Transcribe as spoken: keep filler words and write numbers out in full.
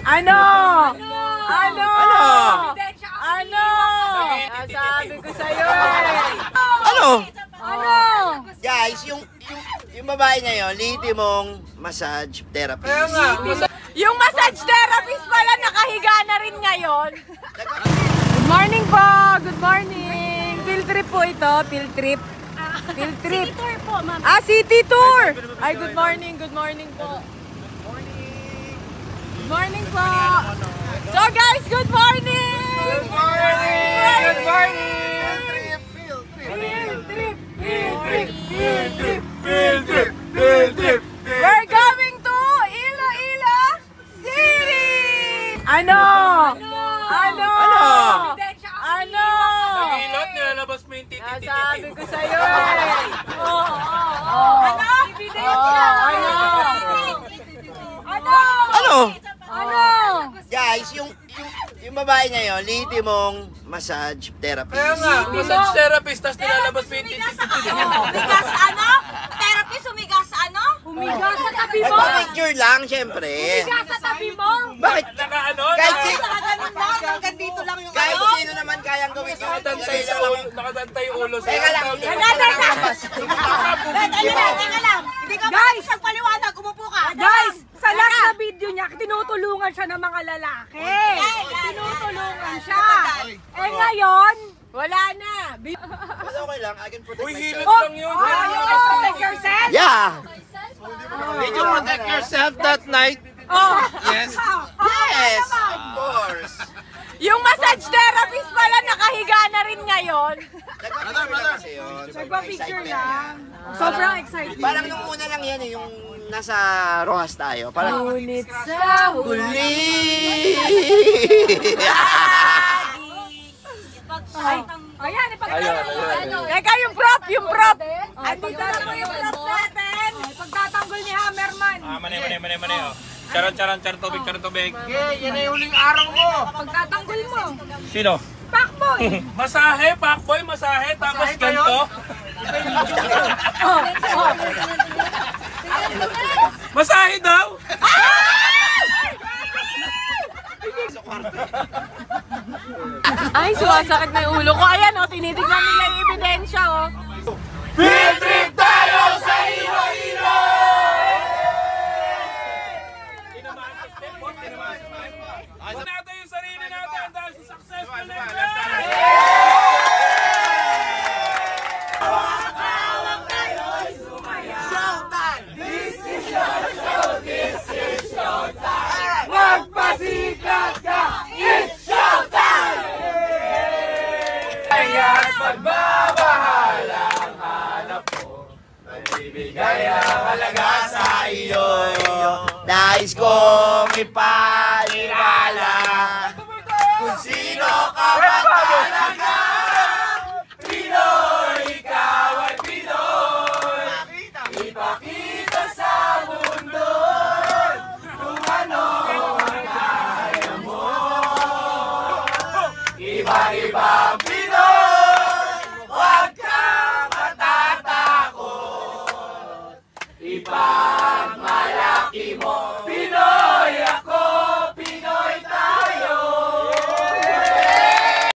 Ano? Ano? Ano? Ano? Sabi ko sa'yo eh. Ano? Ano? Guys, yung yung, yung babae na yun, liti mong massage therapist. Kaya nga. Yung massage therapist pala nakahiga na rin ngayon. Good morning po! Good morning! Field trip po ito, field trip. Field trip. City tour po, ma'am. Ah, city tour! Ay, good morning, good morning po. Good morning po. So guys, good morning! Good morning! Good morning! Field trip! Field trip! Field trip! Field trip! Field trip! We're going to Iloilo City! Ano? Ano? Ano? Ano? Nangilot, nilalabas mo yung titi-titi. Sabi ko sa'yo eh. Oo, oo, oo. Ano? Ebidensya! Ano? Ano? Ano? Ano? Guys, yung yung yung babae na yun, liti mong massage therapist. Kaya nga, massage therapist, tapos nilalabas mo yung titi-titi. Humiga sa ano? Therapist, humiga sa ano? Humiga sa tabi mo? Nagpa-picture lang, syempre. Humiga sa tabi mo? Bakit? Naka ano? Kahit, Naka- si, Ganun lang, hanggang dito lang yung kahit ano. sino naman kayang gawin yun. Nakadantay sa ulo, nakadantay yung ulo sa'yo. Teka lang. Teka lang, teka lang. Hindi ka ba paliwanag, umupo ka. Guys, sa last na video niya, tinutulungan siya ng mga lalaki. Tinutulungan siya. Eh ngayon, wala na. But okay lang, I can protect Uy, myself. hilot lang yun. Oh, you can protect yourself? Yeah! Did you protect yourself that night? Oh. Yes. Yes, of course. Yung massage therapist pala nakahiga na rin ngayon. Nagpa-picture lang kasi yun. Nagpa-picture Excitement lang. yan. Sobrang excited. Parang nung una lang yan eh, yung nasa Rojas tayo. Parang, Ngunit sa huli. huli! Ayan, ipagtatanggol. Teka, yung prop, yung prop. Andito na po yung prop natin. Pagtatanggol ni Hammerman. Ah, mani, mani, mani, mani. Oh. Charan, charan, charan, tubig, charan, tubig. Yan na yung huling araw mo. Pagtatanggol mo. Sino? Pakboy. Masahe, pakboy, masahe, tapos ganito. Oh, oh. Masahe daw? Ay, sumasakit na yung ulo ko. Ayan, oh, tinitignan nila yung ebidensya, oh. Field trip tayo sa Iloilo! Huwag natin yung sarili natin dahil sa successful na Magpasikat ka! It's showtime! Kaya't pagbabahalang hanap mo, magbibigay ang halaga sa iyo. Nais kong ipa